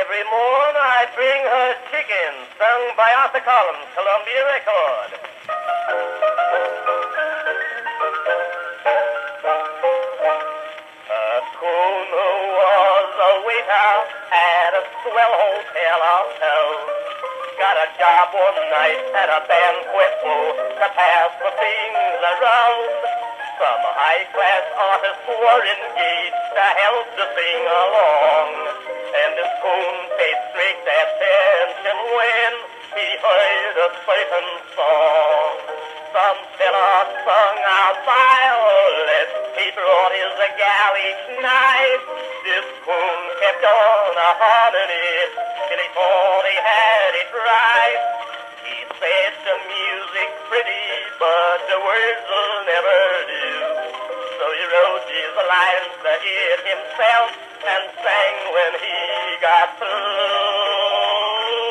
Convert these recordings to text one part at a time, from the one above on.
Every morn I bring her chicken, sung by Arthur Collins, Columbia record. Coon was a waiter at a swell hotel out town. Got a job one night at a banquet to pass the things around. Some high-class artists were engaged to help to sing along. And this coon paid strict attention when he heard a certain song. Some fella sung a violet, he brought his galley knife. This coon kept on humming it till he thought he had it right. He said the music's pretty, but the words will never do. So he wrote these lines to it himself and sang when he got through.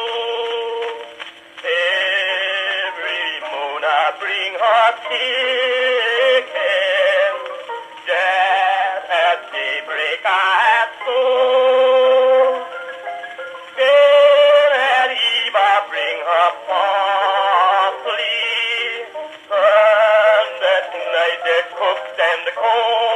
Every moon I bring her chicken, just at daybreak I sow. Then at eve I bring her parsley, and at night they're cooked and cold.